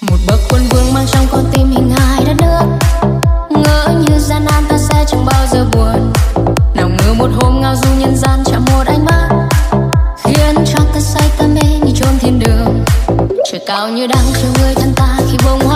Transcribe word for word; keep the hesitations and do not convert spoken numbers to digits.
Một bậc quân vương mang trong con tim hình hài đất nước, ngỡ như gian nan ta sẽ chẳng bao giờ buồn. Nào ngờ một hôm ngao du nhân gian chạm một ánh mắt, khiến cho ta say ta mê như chốn thiên đường. Trời cao như đang chờ người thân ta khi bông hoa